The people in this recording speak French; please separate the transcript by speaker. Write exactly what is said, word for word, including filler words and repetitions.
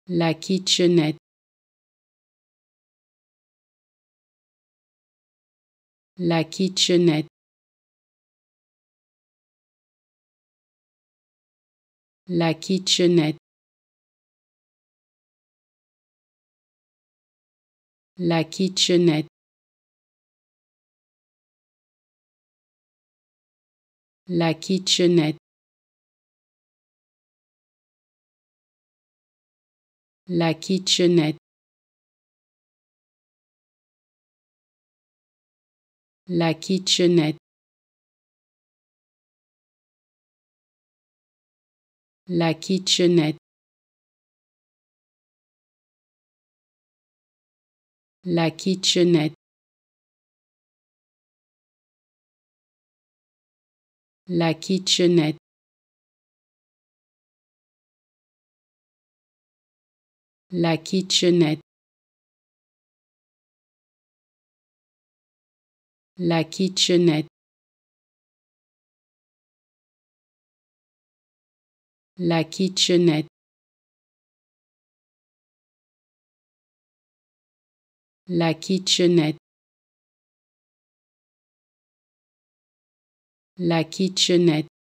Speaker 1: la kitchenette, la kitchenette, la kitchenette, la kitchenette, la kitchenette, la kitchenette, la kitchenette, la kitchenette, la kitchenette, la kitchenette, la kitchenette, la kitchenette, la kitchenette, la kitchenette, la kitchenette,